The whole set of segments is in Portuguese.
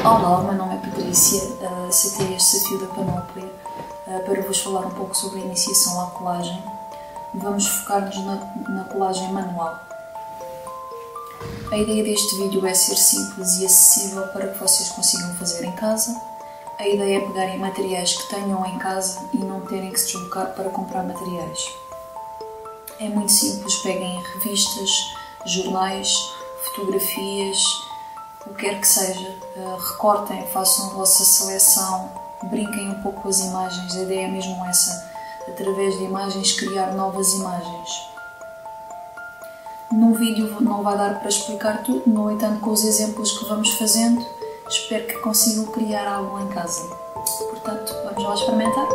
Olá, o meu nome é Patrícia, aceitei este desafio da Panóplia para vos falar um pouco sobre a iniciação à colagem. Vamos focar-nos na colagem manual. A ideia deste vídeo é ser simples e acessível para que vocês consigam fazer em casa. A ideia é pegarem materiais que tenham em casa e não terem que se deslocar para comprar materiais. É muito simples, peguem revistas, jornais, fotografias, o que quer que seja, recortem, façam a vossa seleção, brinquem um pouco com as imagens, a ideia é mesmo essa, através de imagens criar novas imagens. No vídeo não vai dar para explicar tudo, no entanto com os exemplos que vamos fazendo, espero que consigam criar algo em casa. Portanto, vamos lá experimentar?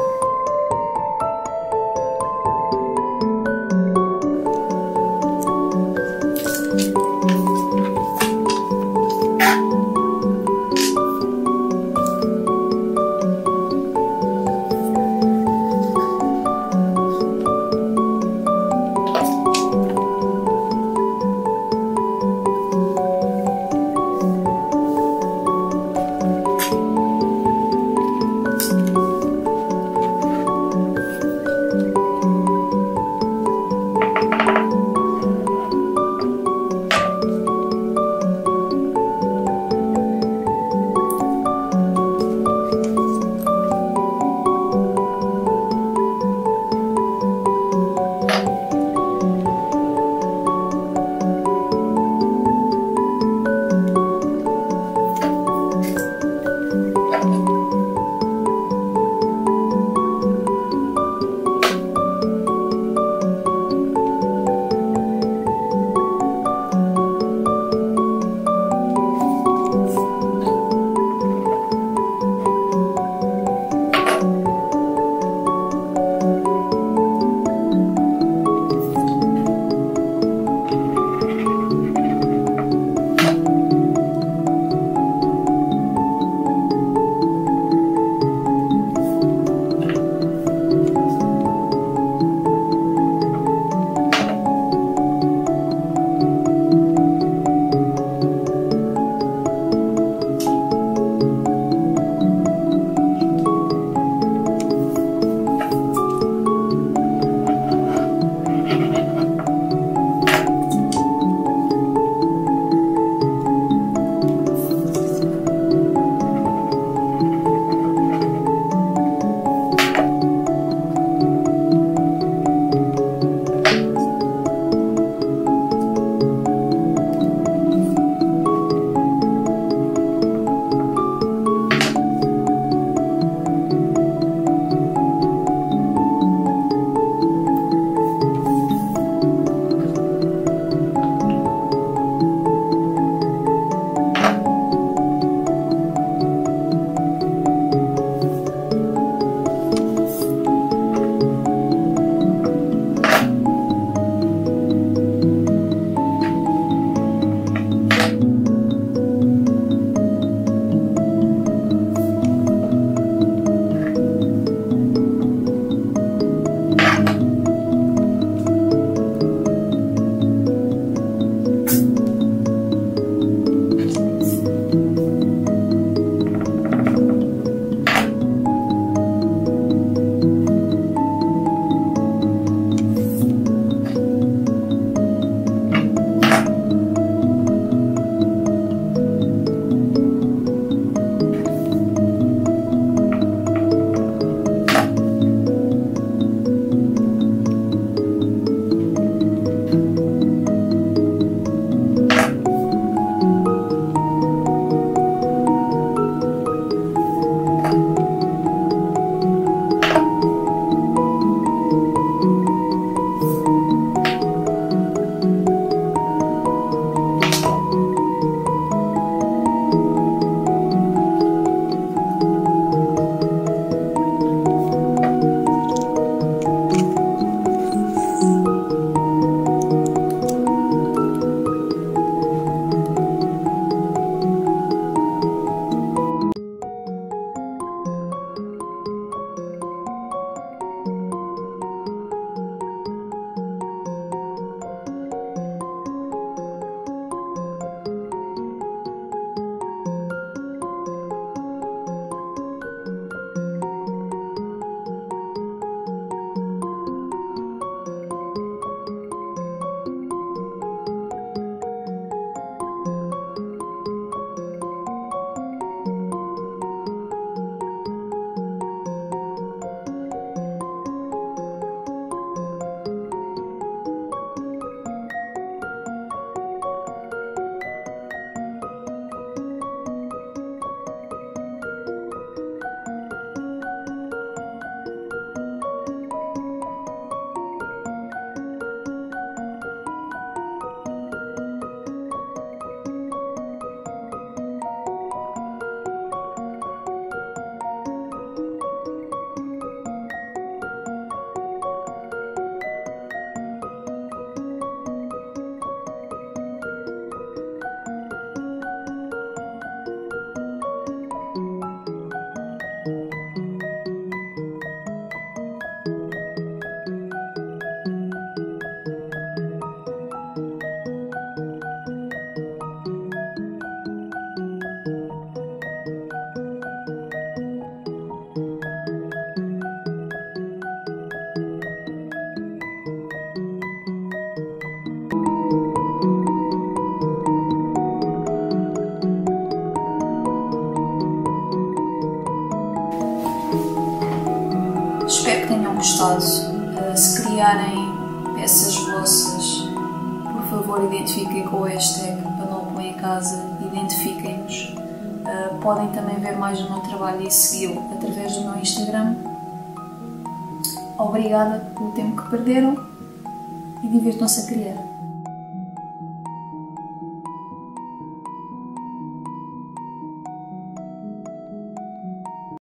gostado. Se criarem peças vossas, por favor identifiquem com o hashtag Panóplia em Casa, identifiquem-nos. Podem também ver mais do meu trabalho e segui-lo através do meu Instagram. Obrigada pelo tempo que perderam e divirtam-se a criar.